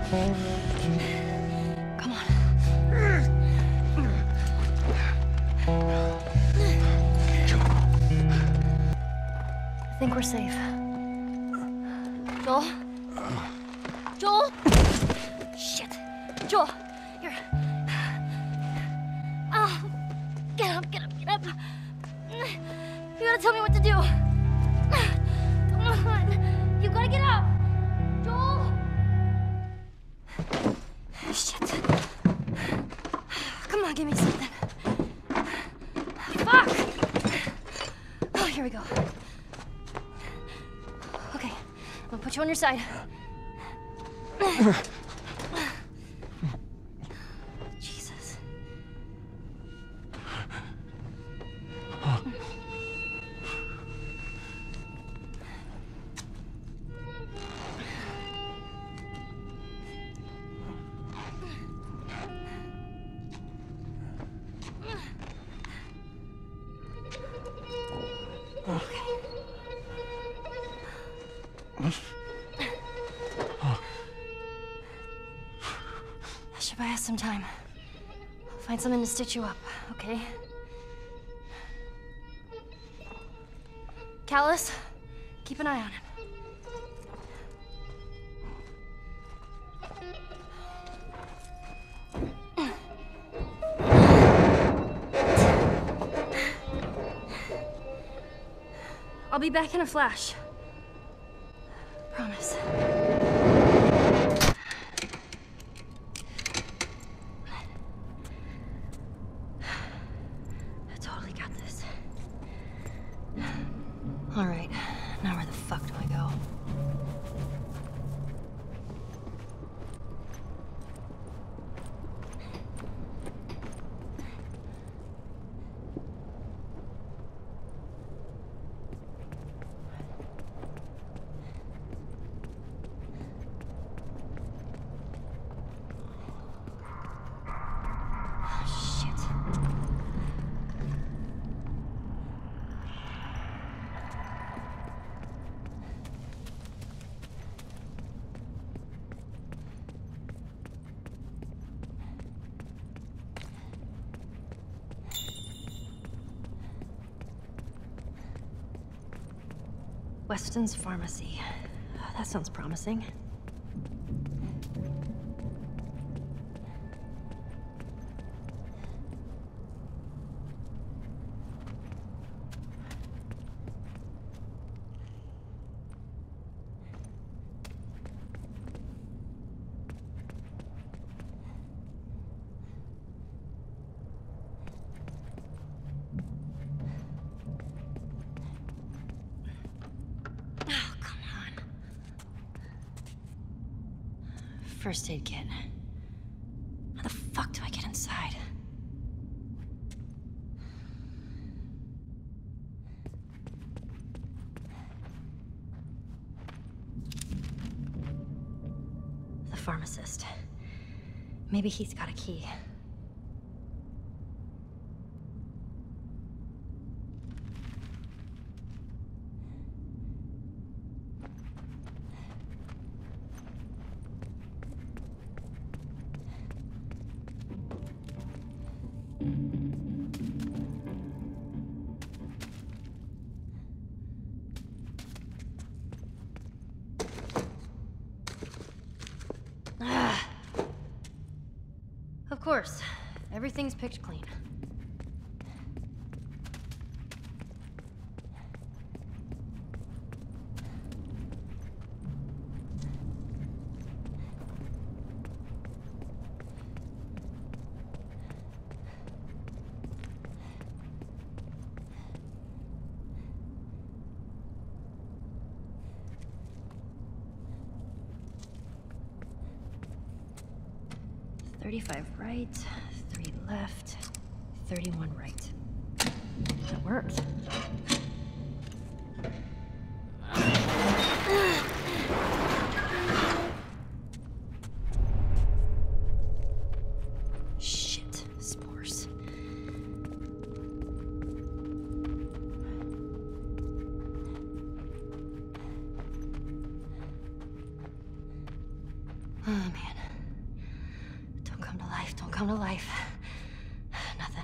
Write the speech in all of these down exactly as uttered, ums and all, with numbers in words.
Come on. I think we're safe. Joel? Joel? Shit. Joel, here. Oh, get up, get up, get up. You gotta tell me what to do. Come on. You gotta get up. Joel? Shit. Come on, give me something. Fuck! Oh, here we go. Okay, I'm gonna put you on your side. Jesus. I should buy us some time. I'll find something to stitch you up, okay? Callus, keep an eye on him. I'll be back in a flash. Promise. I totally got this. All right, now where the fuck do I go? Weston's Pharmacy. That sounds promising. First aid kit. How the fuck do I get inside? The pharmacist. Maybe he's got a key. Of course. Everything's picked clean. thirty-five right, three left, thirty-one right. That worked. Shit, spores. Oh man. no life. Nothing.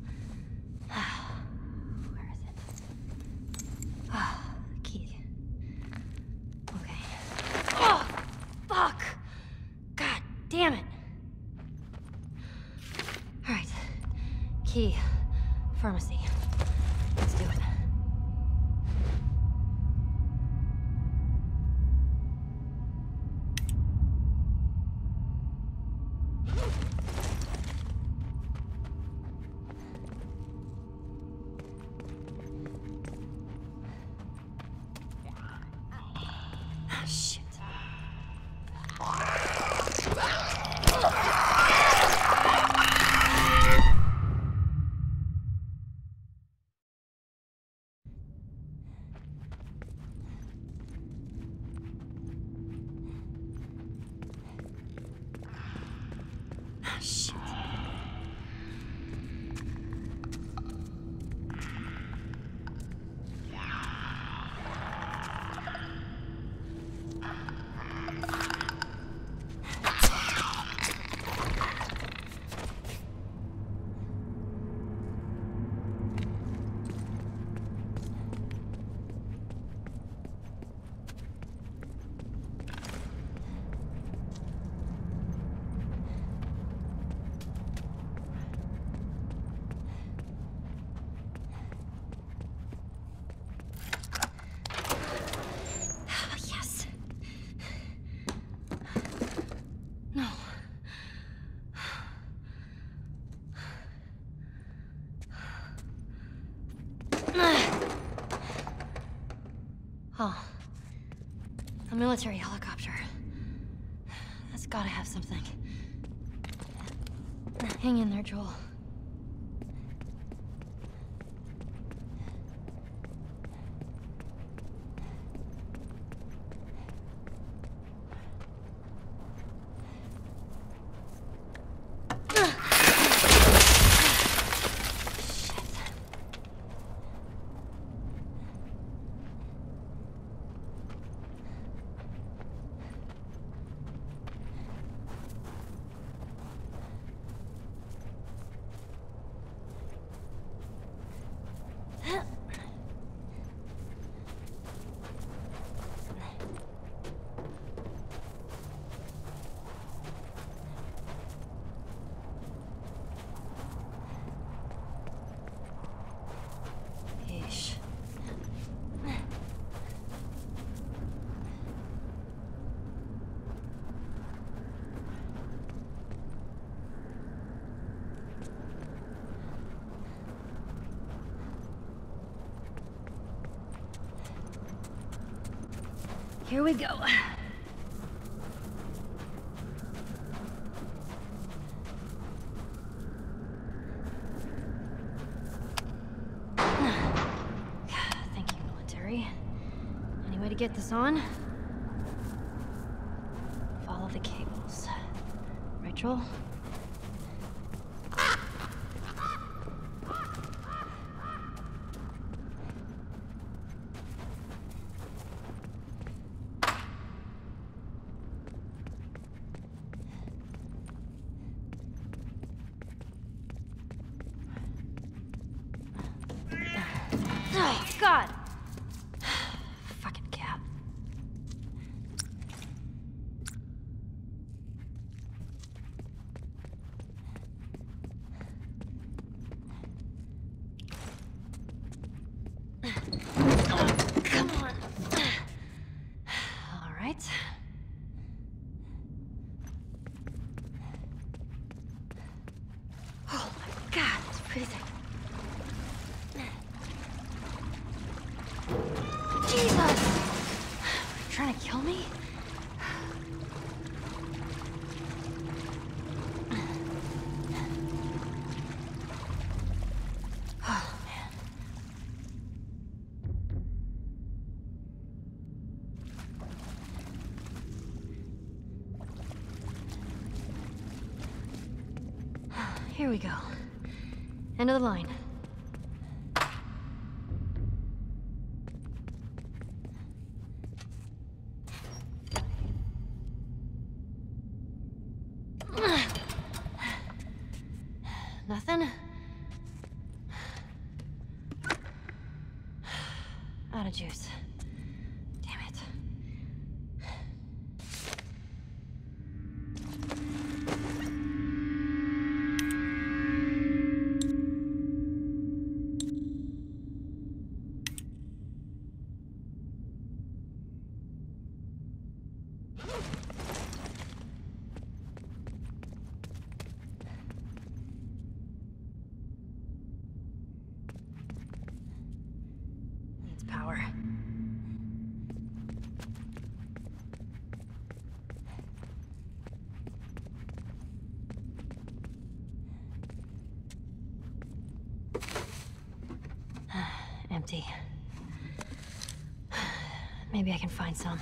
Where is it? Ah, key. Okay. Oh, fuck! God damn it! All right. Key. Pharmacy. Let's do it. Shit. Shit. Yes. No. Oh. A military helicopter. That's gotta have something. Hang in there, Joel. Ish. Here we go. Thank you, military. Any way to get this on? Follow the cables. Right, Joel? Oh, God! Fucking cap. Oh, come on. All right. Oh my God, it's freezing. Jesus! Trying to kill me? Oh, man. Here we go. End of the line. Out of juice. Damn it. Needs power. Empty. Maybe I can find some.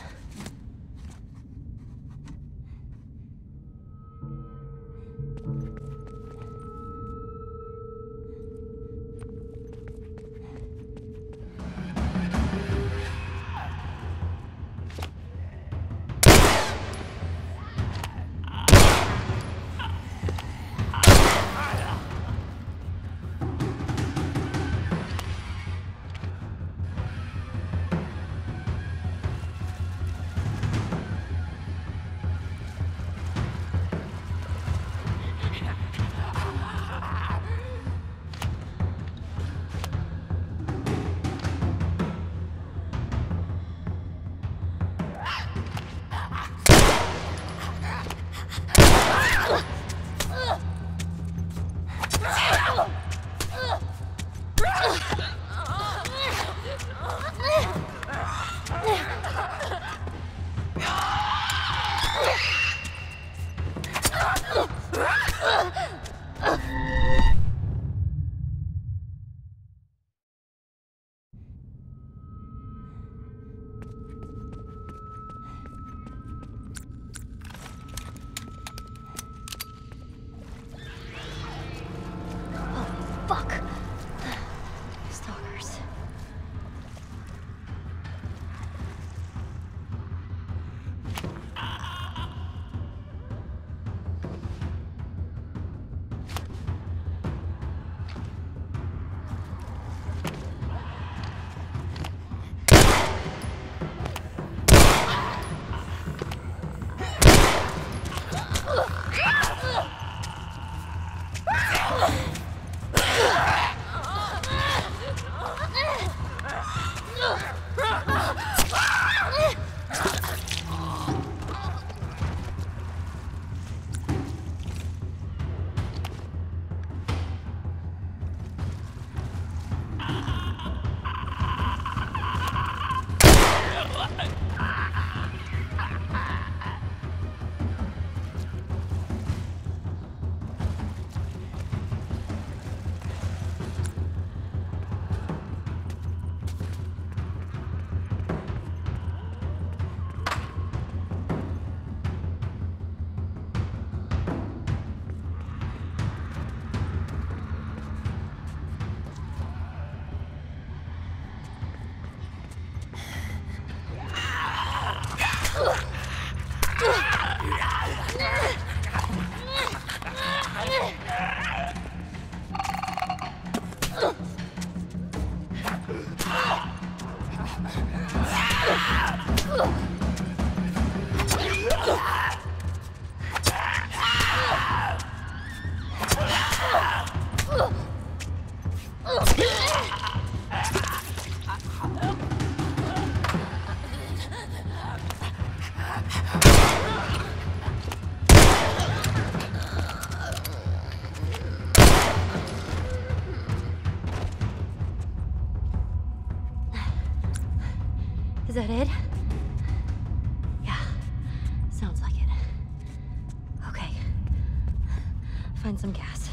Fuck! Stalkers. Is that it? Yeah, sounds like it. Okay, find some gas.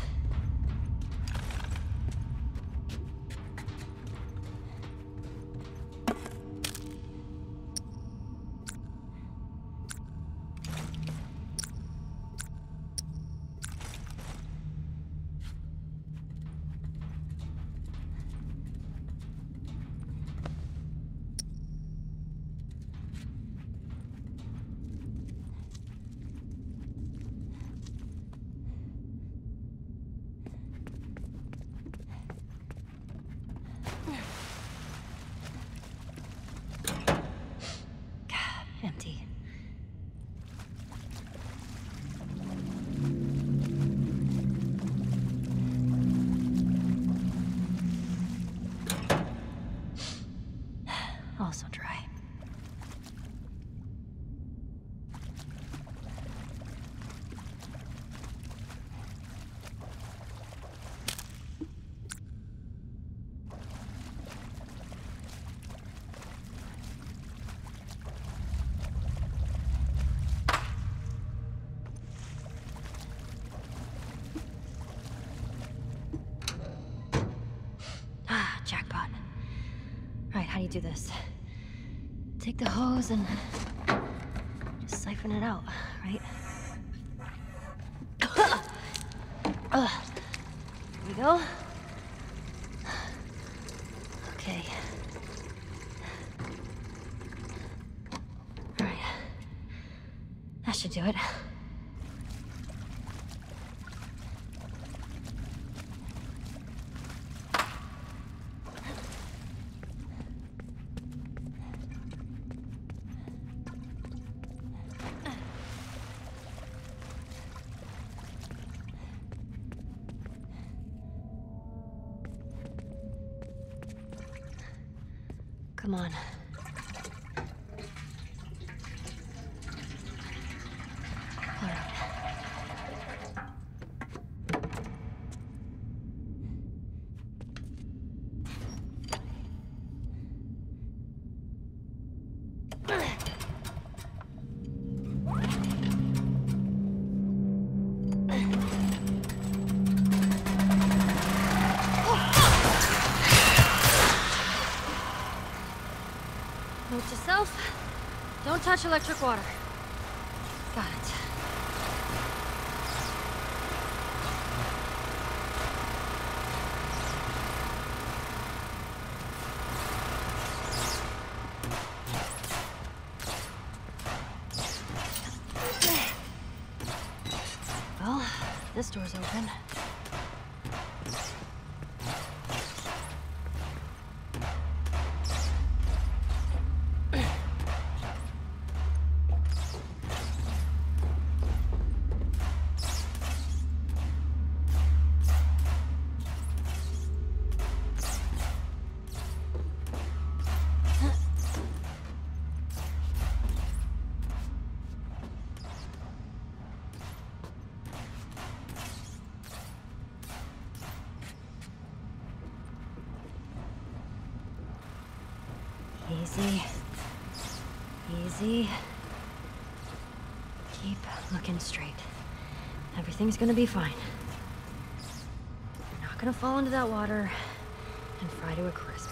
Jackpot. Alright, how do you do this? Take the hose and just siphon it out, right? Uh, here we go. Okay. Alright. That should do it. Come on. All right. Note to self, don't touch electric water. Got it. Well, this door's open. Easy. Easy. Keep looking straight. Everything's gonna be fine. You're not gonna fall into that water and fry to a crisp.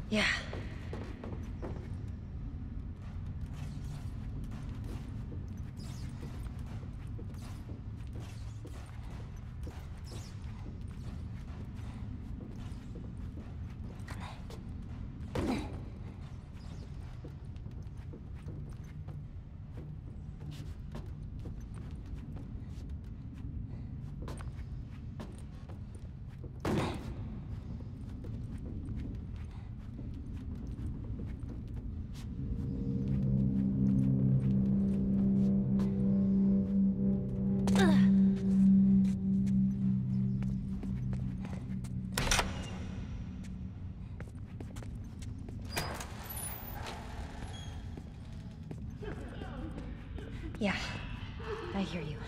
Yeah. Yeah, I hear you.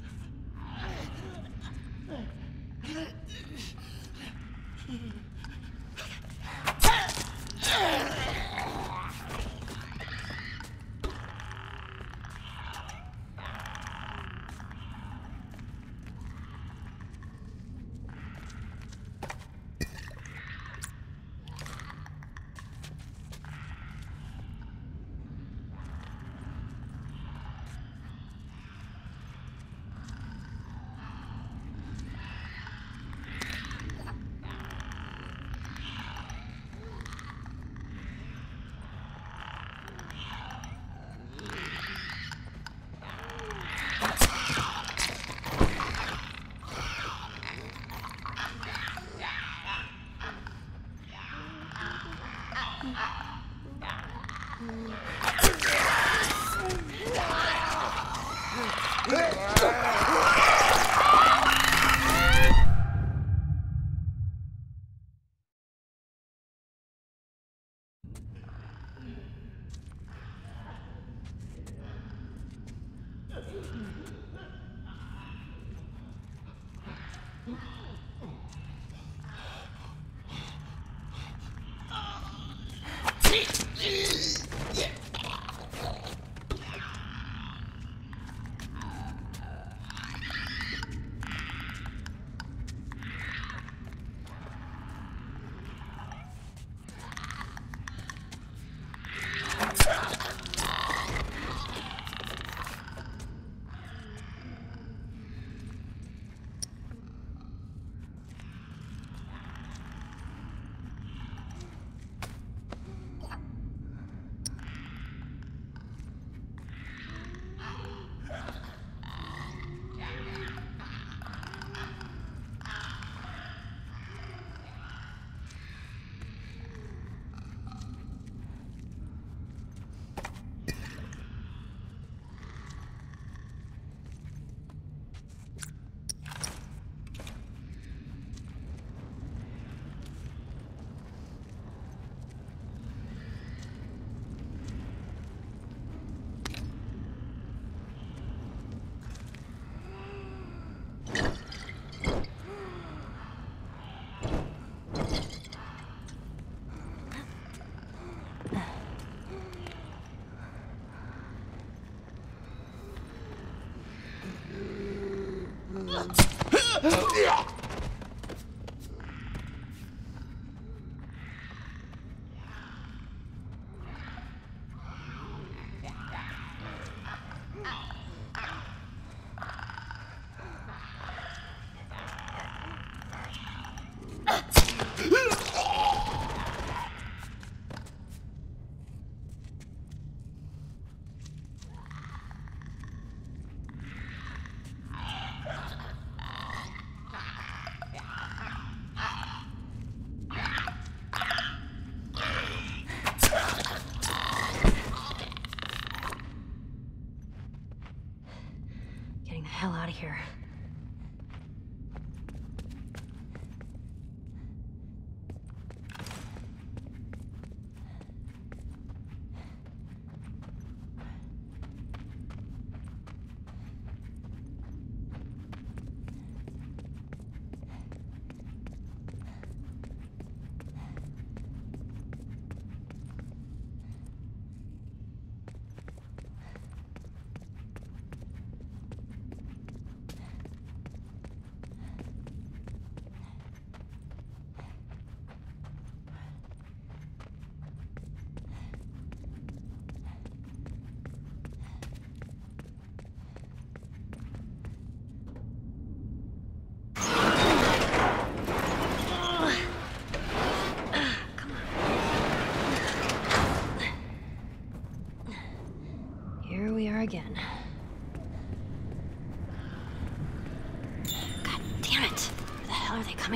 Getting the hell out of here.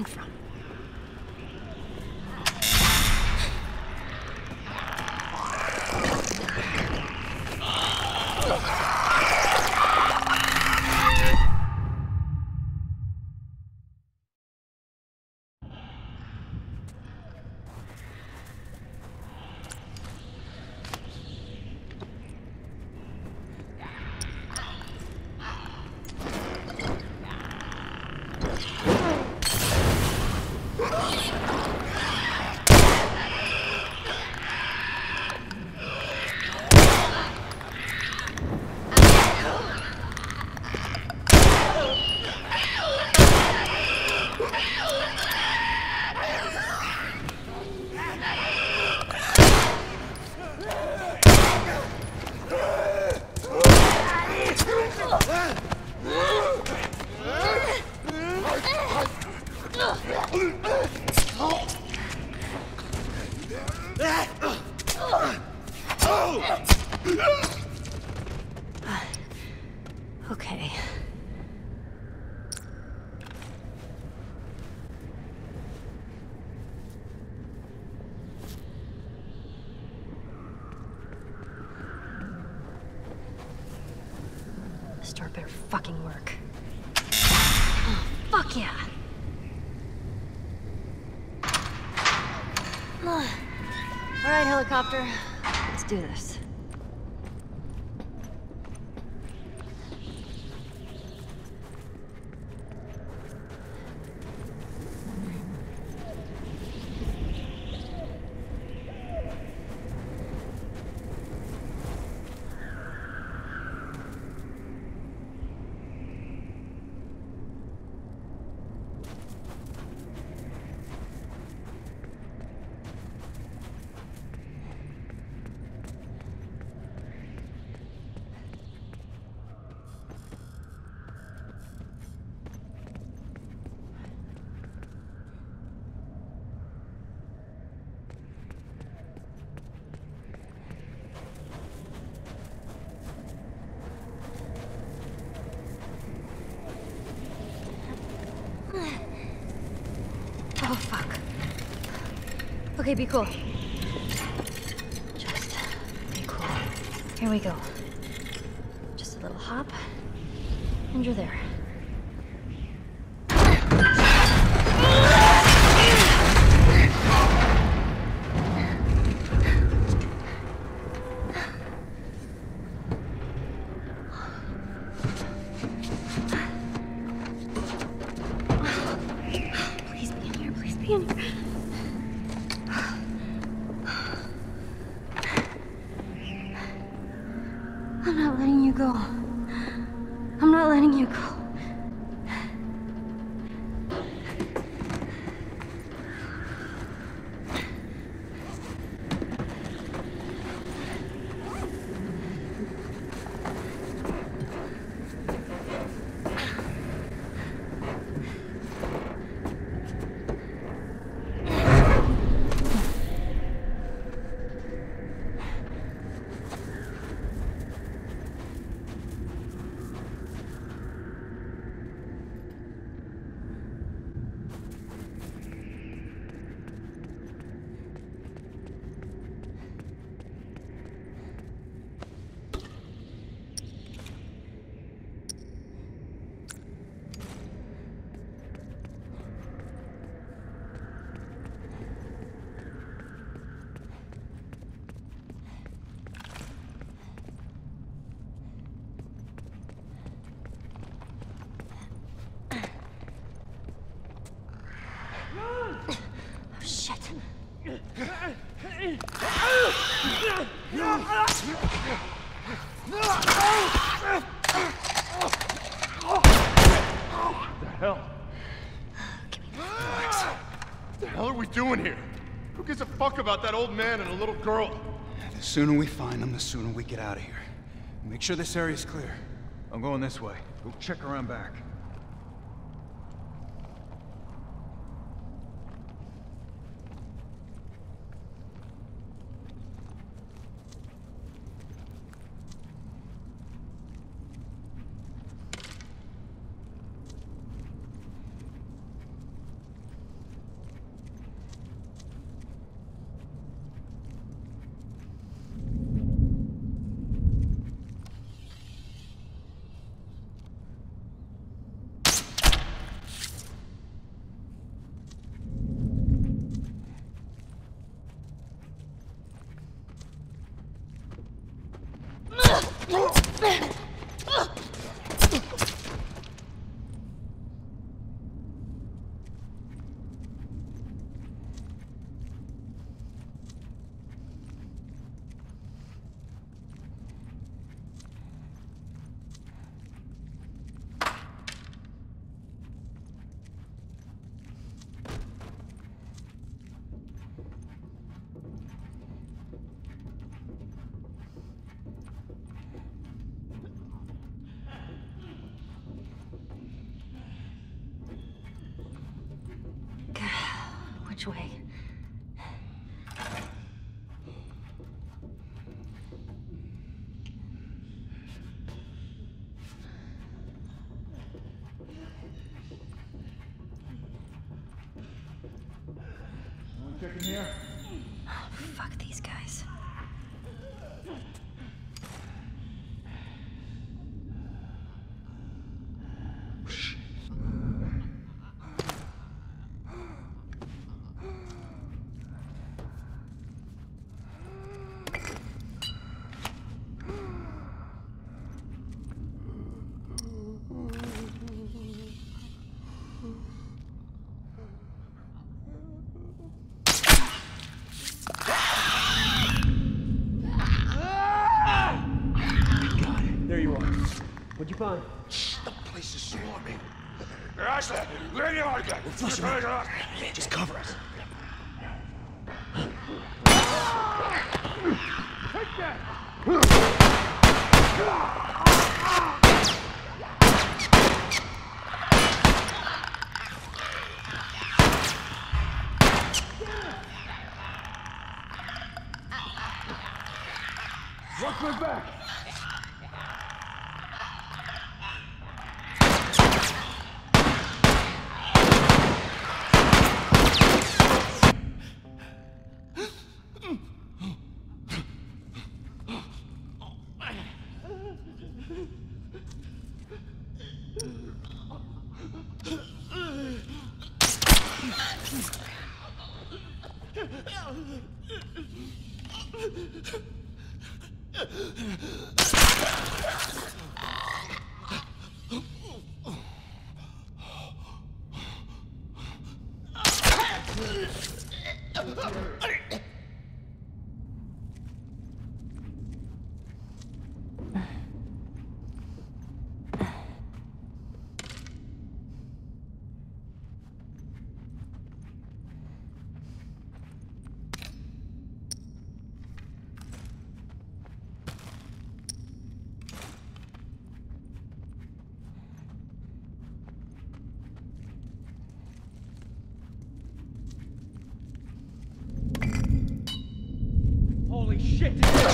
from? Okay. This door better fucking work. Oh, fuck yeah! All right, helicopter. Let's do this. Oh, fuck. Okay, be cool. Just be cool. Here we go. Just a little hop, and you're there. Please be in here, please be in here. I'm not letting you go. I'm not letting you go. Doing here? Who gives a fuck about that old man and a little girl? The sooner we find them, the sooner we get out of here. Make sure this area's clear. I'm going this way. We'll check around back. Which way? Checking here. Oh, fuck these guys. What'd you find? The place is swarming. Ashley, where you are? We're flushing out. Just cover us. Take that! Watch my back! Holy shit!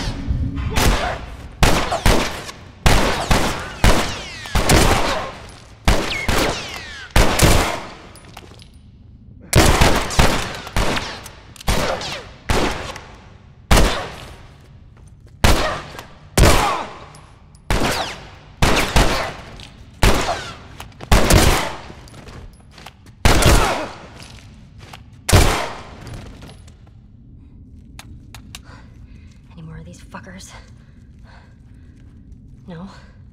Any more of these fuckers? No?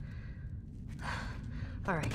All right.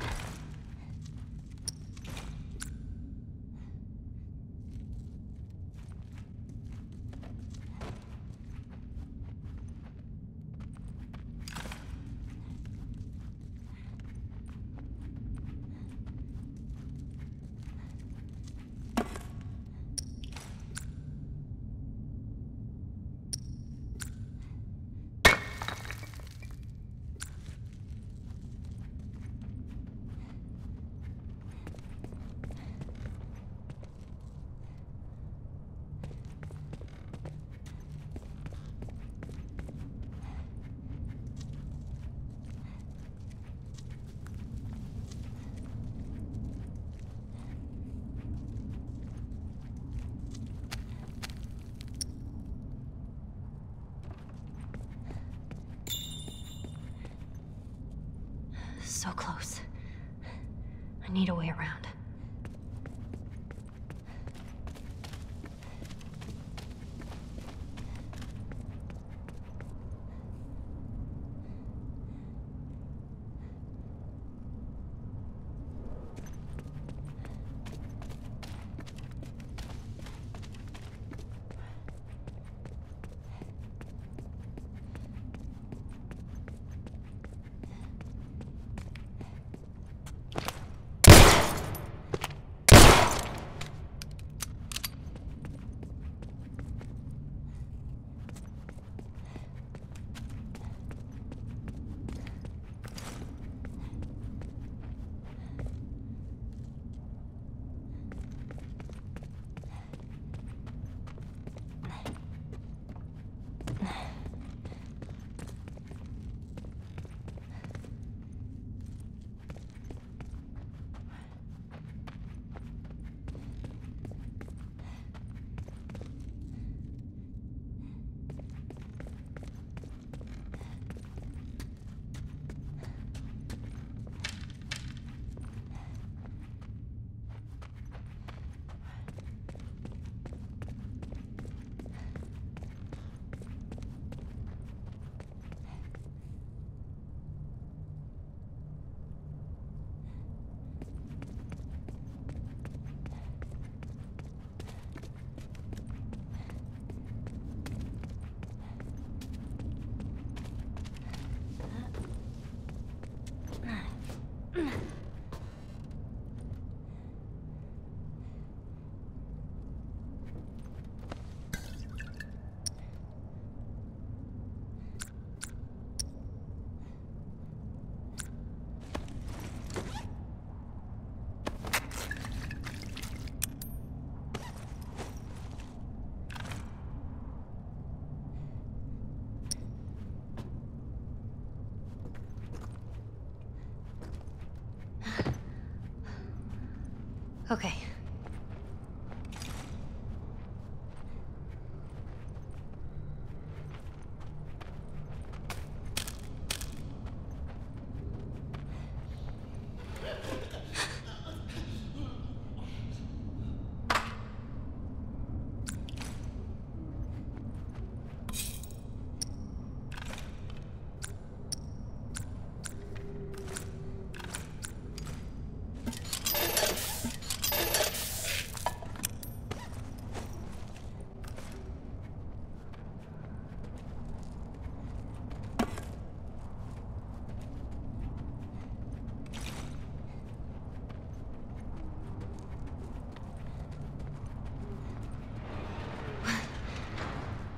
So close. I need a way around.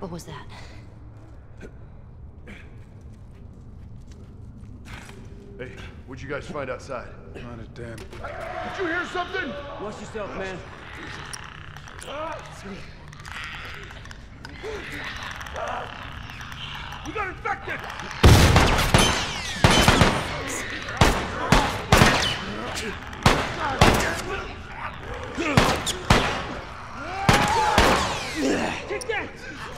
What was that? Hey, what'd you guys find outside? Not a damn... Did you hear something? Watch yourself, man. We got infected! Take that!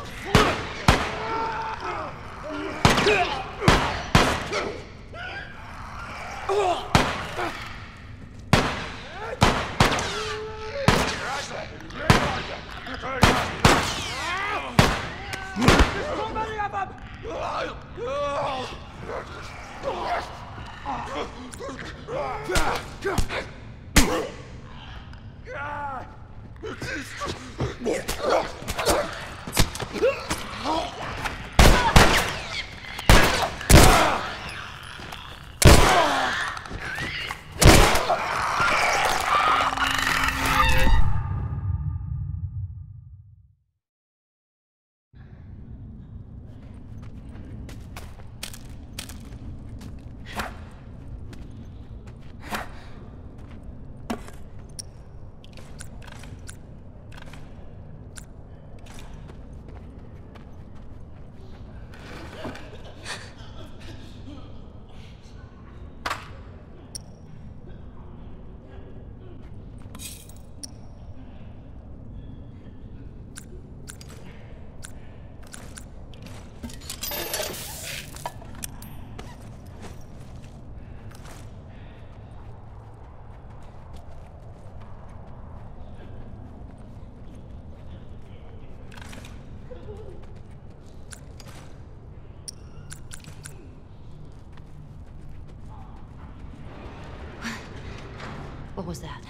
What was that?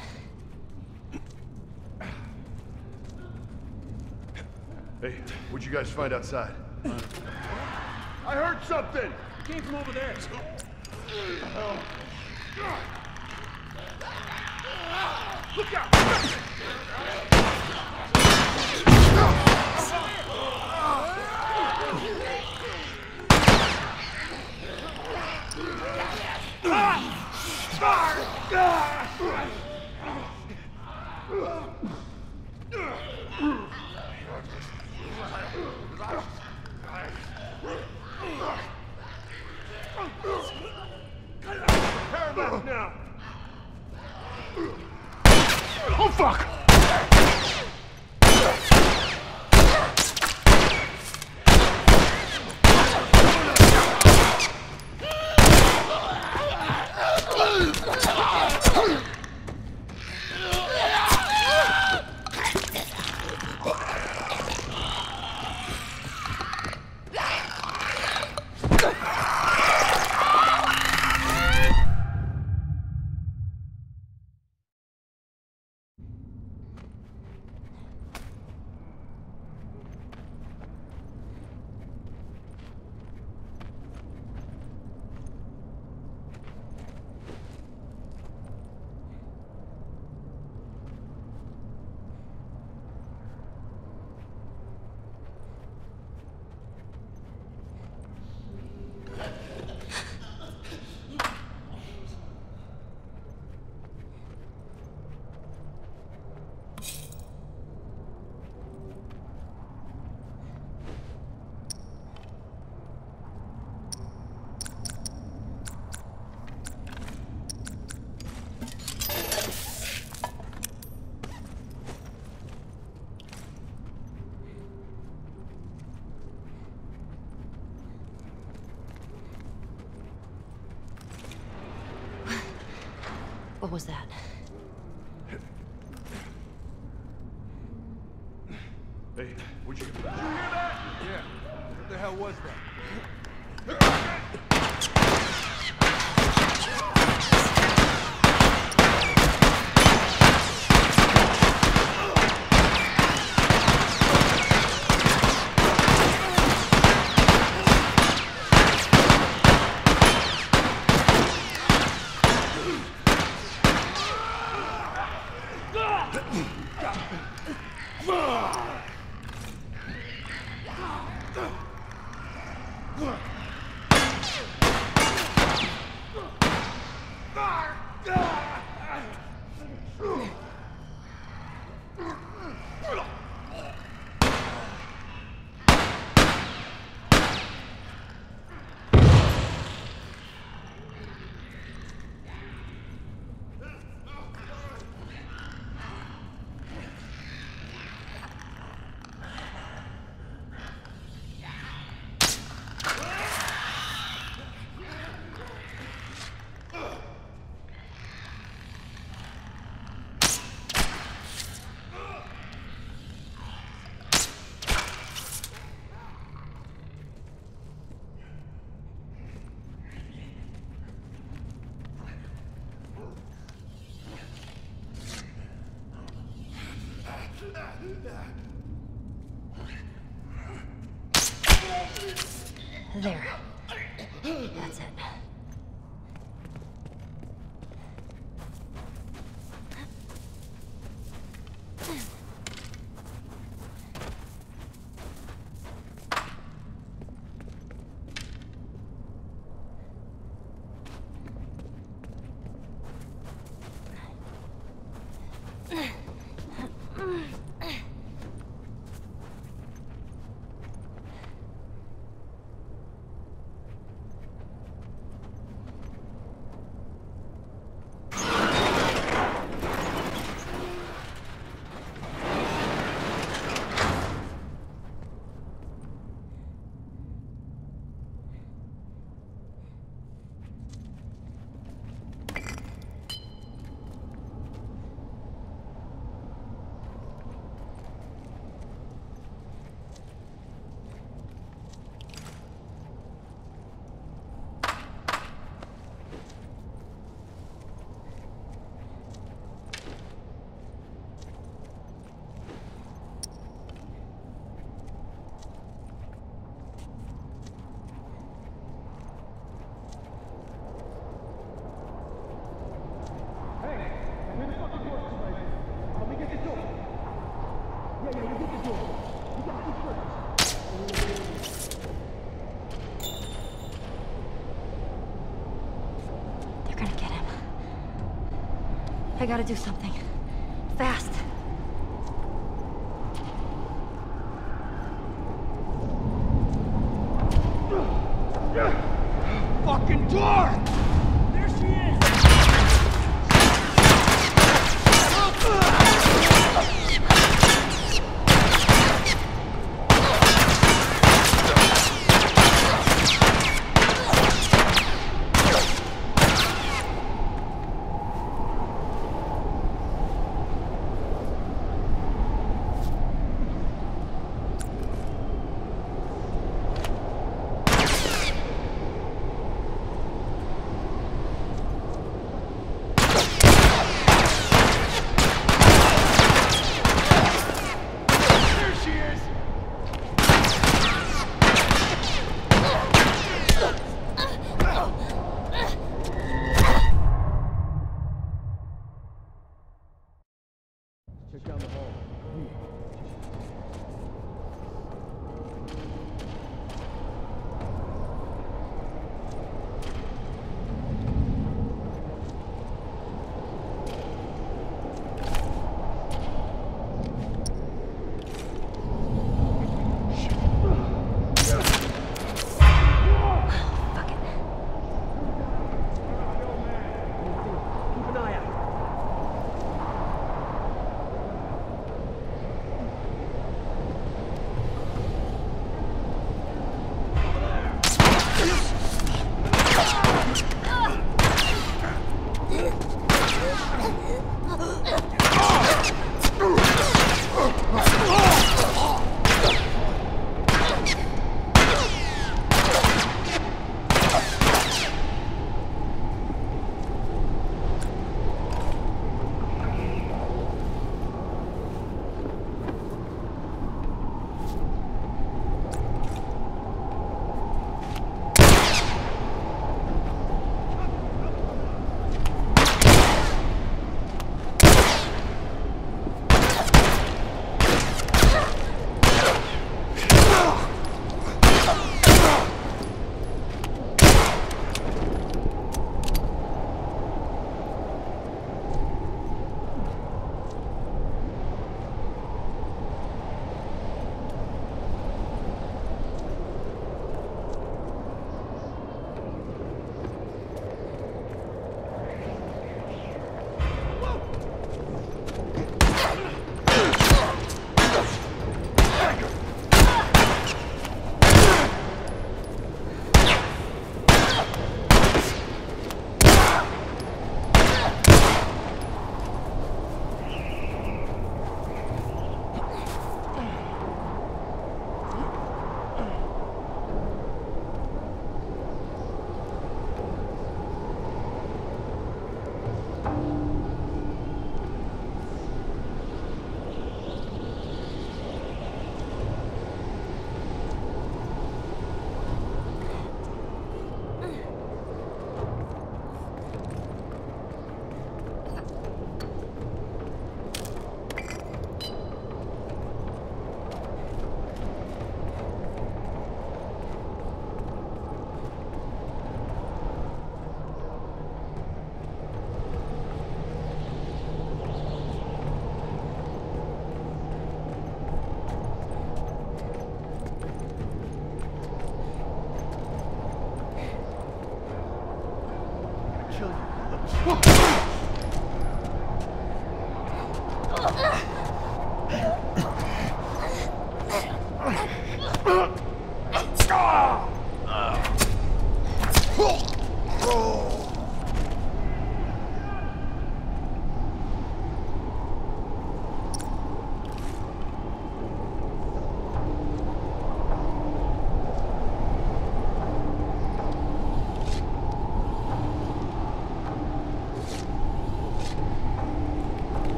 Hey, what'd you guys find outside? I heard something! It came from over there. Look out! Paramount now! Oh fuck! What was that? Hey, what'd you... Did you hear that? Yeah. What the hell was that? There. That's it. I gotta do something. Fast. Fucking door! There she is!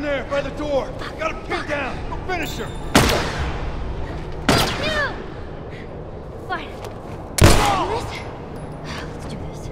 Down there, by the door. Got him pinned down. Go finish her. Fine. Do this? Let's do this.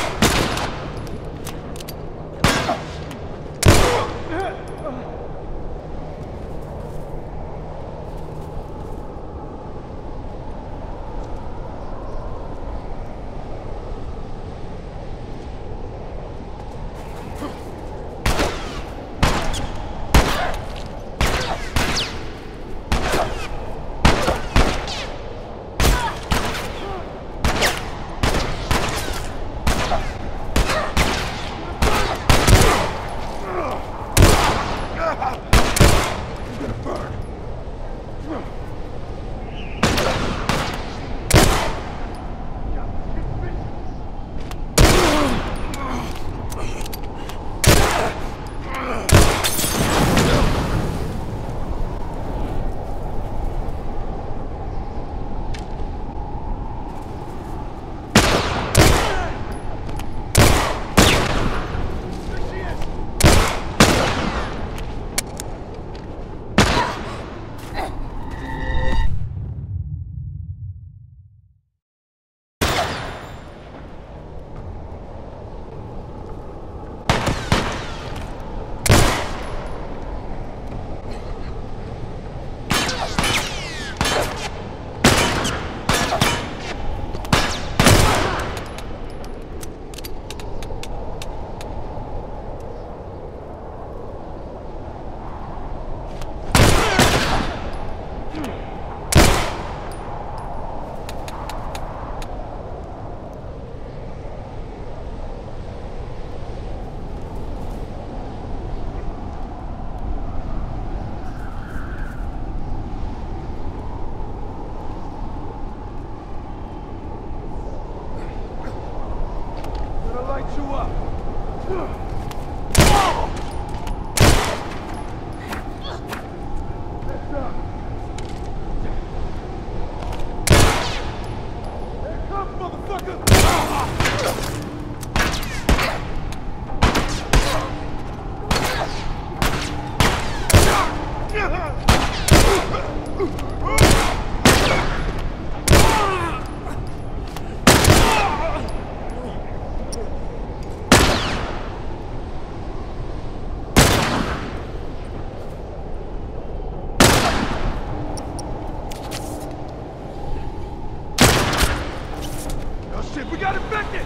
We got infected!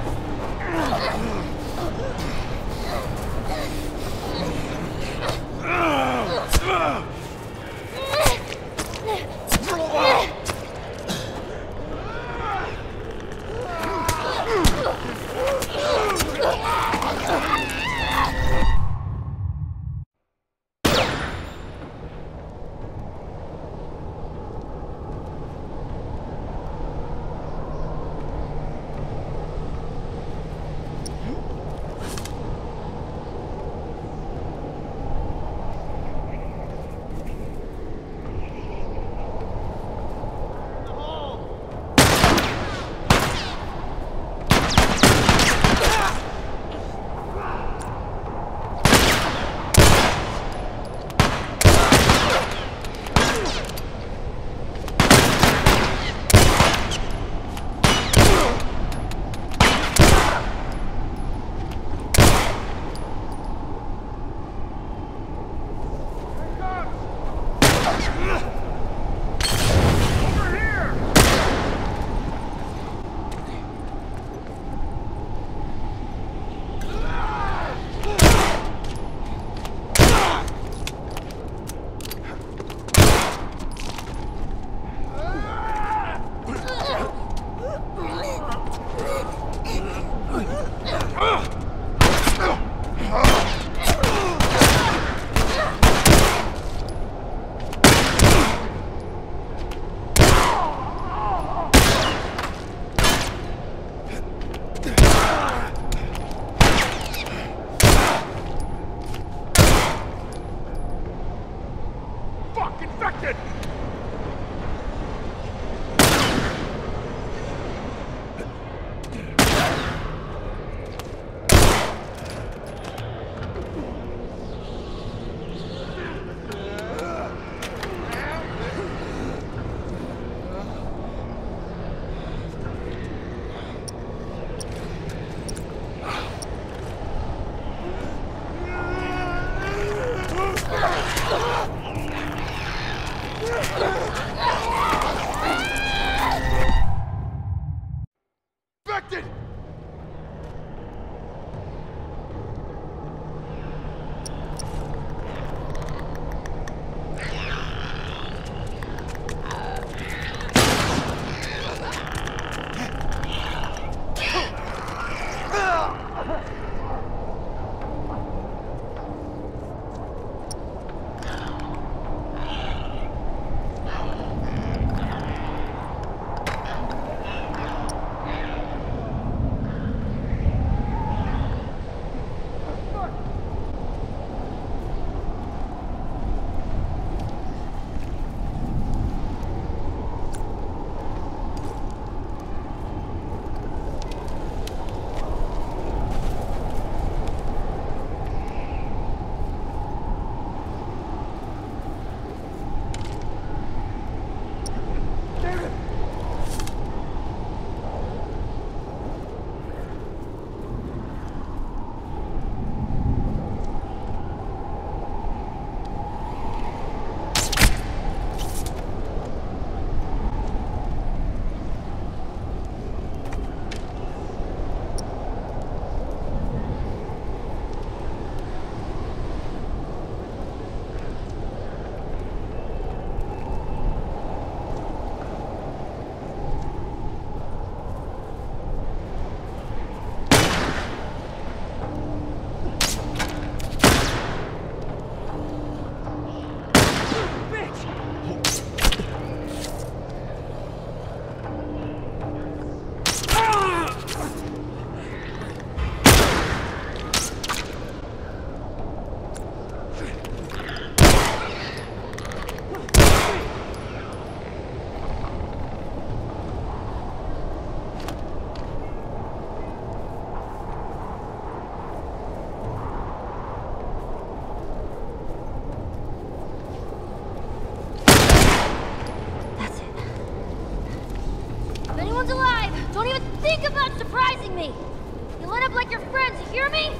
one's alive! Don't even think about surprising me! You'll end up like your friends, you hear me?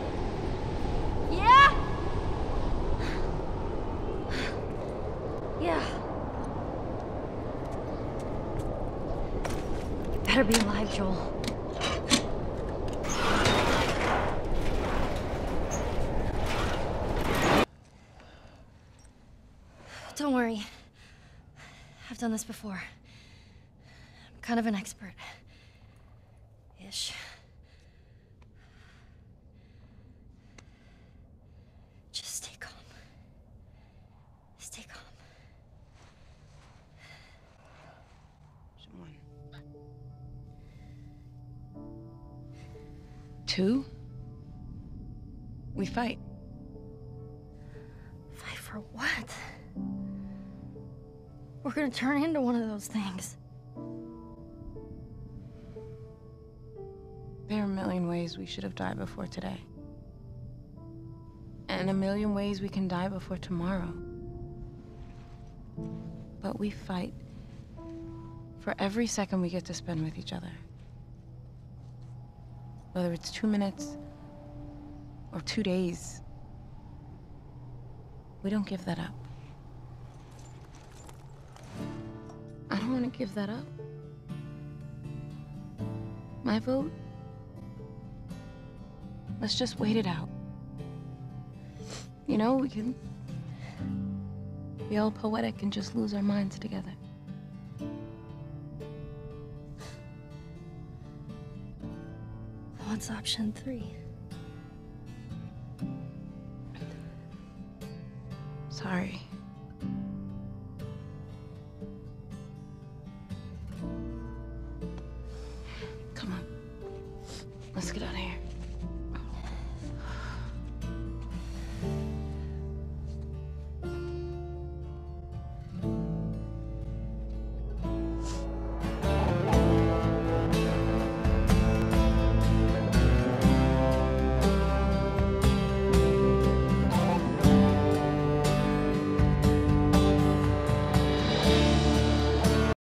Yeah? Yeah. You better be alive, Joel. Don't worry. I've done this before. I'm kind of an expert. Ish. Just stay calm. Stay calm. One. Two. We fight. Fight for what? We're gonna turn into one of those things. There are a million ways we should have died before today. And a million ways we can die before tomorrow. But we fight for every second we get to spend with each other. Whether it's two minutes or two days, we don't give that up. I don't want to give that up. My vote? Let's just wait it out. You know, we can be all poetic and just lose our minds together. What's option three? Sorry. Come on. Let's get out of here.